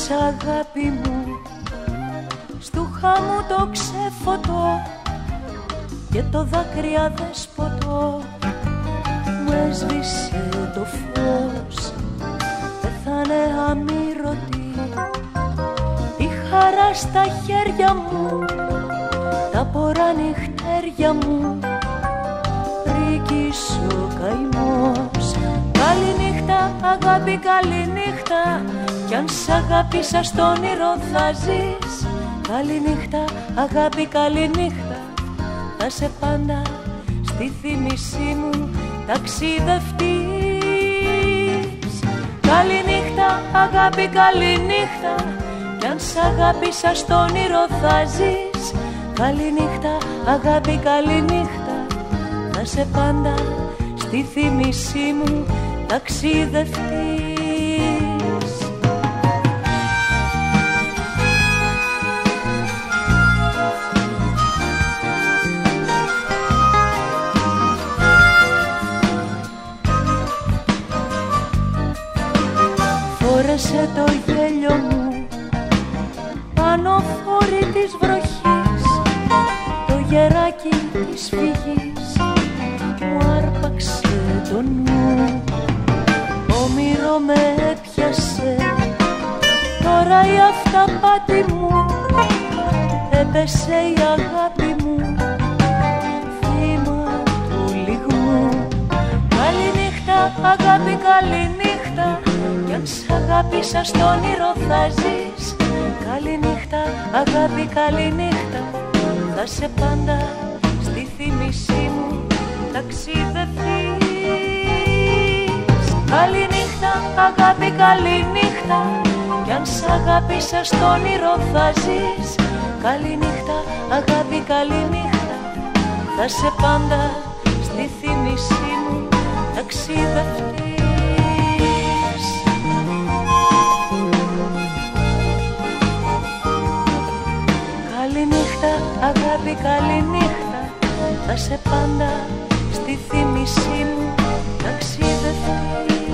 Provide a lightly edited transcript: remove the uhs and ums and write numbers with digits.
σ' αγάπη μου, στούχα μου το ξεφωτό και το δάκρυα δεσποτό μου έσβησε το φως. Πέθανε αμήρωτη η χαρά στα χέρια μου, τα πορά νυχτέρια μου, πρίκης ο καημός. Καληνύχτα αγάπη, καληνύχτα, κι αν σ' αγάπησα στο όνειρο θα ζεις. Καληνύχτα αγάπη, καληνύχτα, θα σε πάντα στη θύμησή μου ταξιδευτείς. Καληνύχτα αγάπη, καληνύχτα, κι αν σ' αγάπησα στο όνειρο θα ζεις. Καληνύχτα αγάπη, καληνύχτα, θα σε πάντα στη θύμησή μου ταξιδευτείς. Φόρεσε το γέλιο μου πάνω φόρη της βροχής, το γεράκι της φυγής μου άρπαξε το νου. Όμηρο με έπιασε, τώρα η αυταπάτη μου, έπεσε η αγάπη μου, θύμα του λιγμού. Καληνύχτα αγάπη, καληνύχτα, κι αν σ' αγάπησα στο όνειρο θα ζεις. Καληνύχτα αγάπη, καληνύχτα, θα σε πάντα στη θύμησή μου ταξιδευτείς. Καληνύχτα αγάπη, καληνύχτα, κι αν σ' αγάπησα στο όνειρο θα ζεις. Καληνύχτα αγάπη, καληνύχτα, θα σε πάντα στη θύμησή μου ταξιδευτείς. Καληνύχτα αγάπη, καληνύχτα, θα σε πάντα στη θύμησή μου ταξιδευτείς.